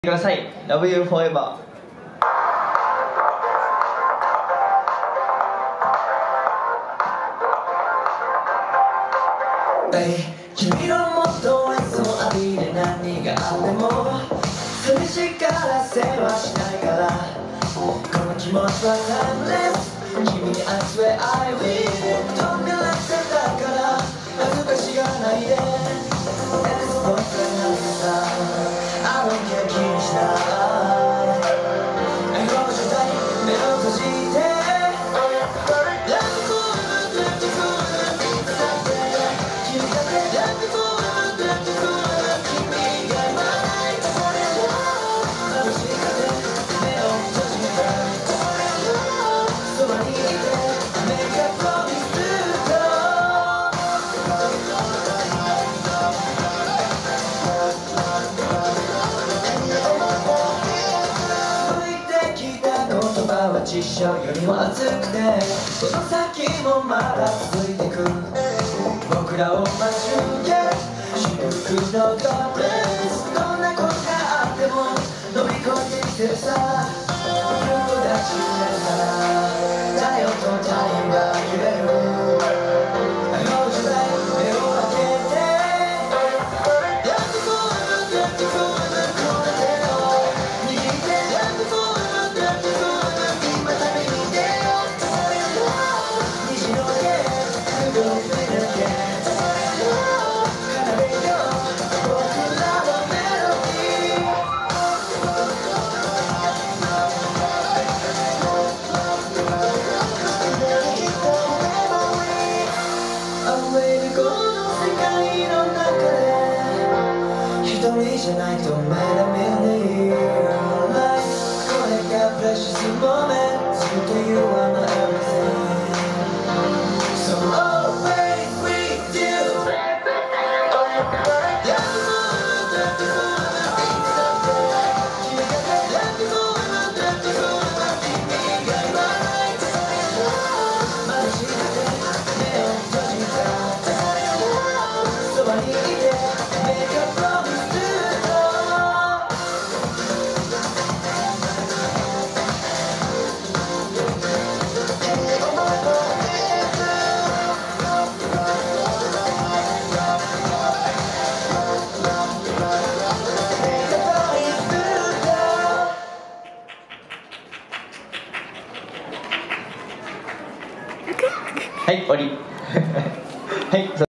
ください。Love you forever。 君のもとへそう浴びで何があっても寂しからせはしないからこの気持ちはタイムレス君に I swear I will 飛び出せたから恥ずかしがらないで Ex boyfriend なんてさ I don't care 気にしない愛の状態目を閉じて実証よりも熱くてこの先もまだ続いてく僕らを待ち受け祝福のドレスどんなことがあっても乗り越えてみせるさ友達ならだよと太陽が揺れる愛の時代目を開けて一人じゃないと目が見えないこれが precious moment to you are my everything so always with you はい、終わり。はい。